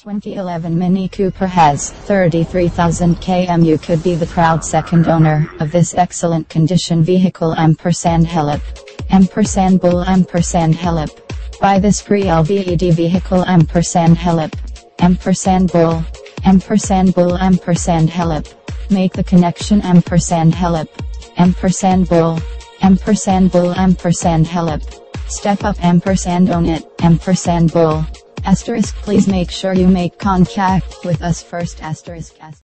2011 Mini Cooper has 33,000 km. You could be the proud second owner of this excellent condition vehicle. Help. Bull. Help. Buy this pre-LVED vehicle. Help. Bull. Bull. Help. Make the connection. Help. Bull. Bull. Help. Step up. Own it. Bull. Asterisk. Please make sure you make contact with us first. Asterisk.